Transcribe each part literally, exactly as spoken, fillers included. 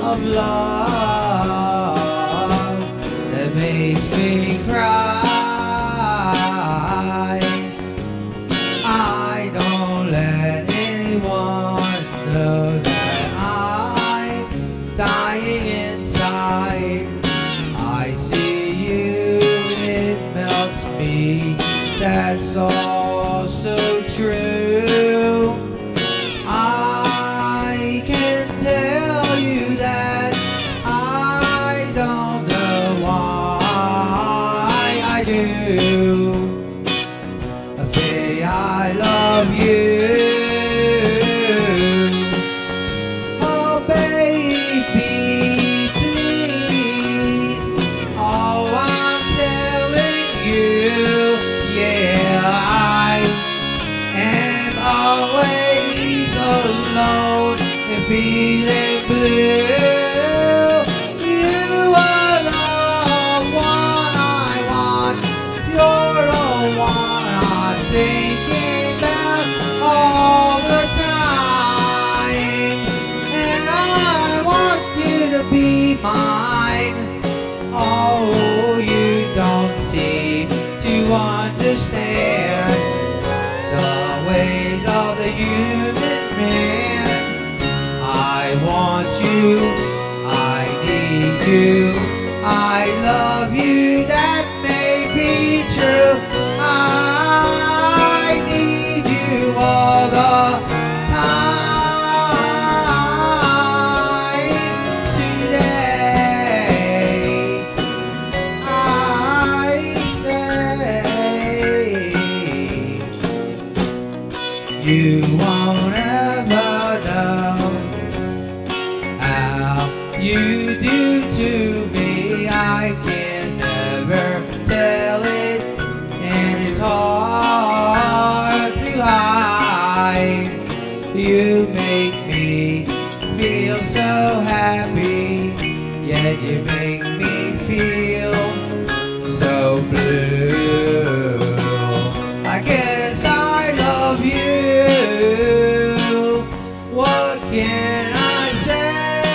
of love that makes me cry. I don't let anyone know that I'm dying inside. I see you, it melts me. That's all so true. I can tell you that I don't know why I do. I say I love you. Oh baby, please. Oh, I'm telling you, yeah, I am always alone and feeling blue. You are the one I want. You're the one I'm thinking about all the time. And I want you to be mine. Oh, you don't seem to understand the ways of the human man. I want you, I need you, I love you, that may be true. I need you all the time. Today I say you won't ever know how you do to me. I can never tell it, and it's hard to hide. You make me feel so happy, yet you make me feel so blue. I guess I love you. What can I say?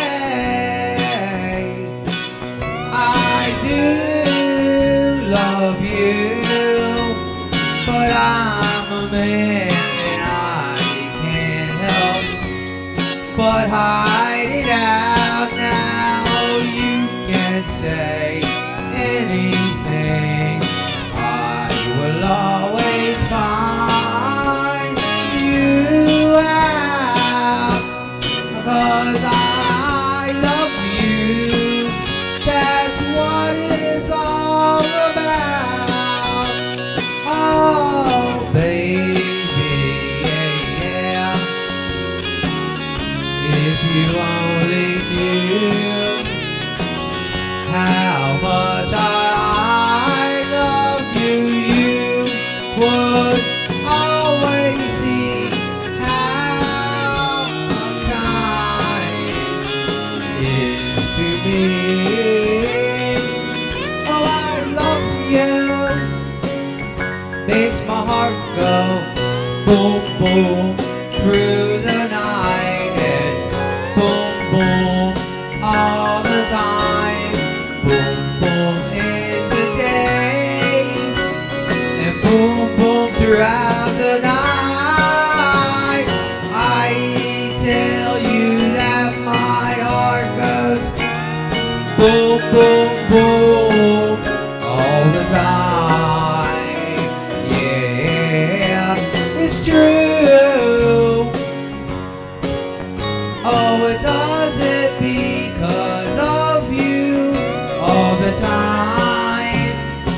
I do love you, but I'm a man and I can't help but hide it out now. You can't say anything. I will always find you out, 'cause I love you. That's what it's all about. Oh baby, yeah, yeah. If you only knew how much I love you, you would always see how kind it is to me. Oh, I love you. Makes my heart go boom, boom through the night and boom, boom all the time. Boom, boom in the day and boom, boom throughout the night. I tell you that my heart goes boom, boom, boom all the time. Yeah, it's true. Oh, it does it because of you all the time.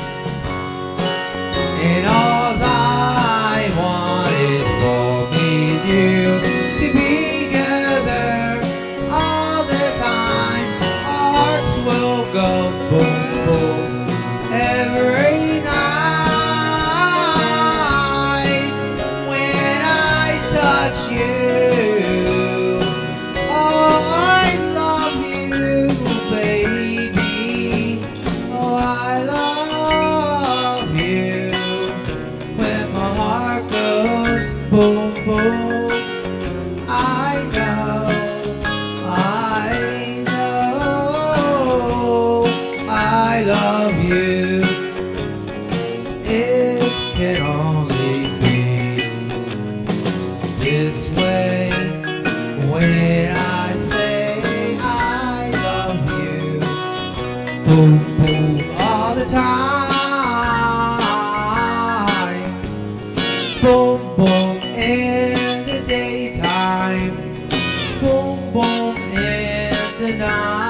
And all I want is for me and you to be together all the time. Our hearts will go boom, boom every night when I touch you. Oh, I love you, baby. time. Boom, boom in the daytime. Boom, boom in the night.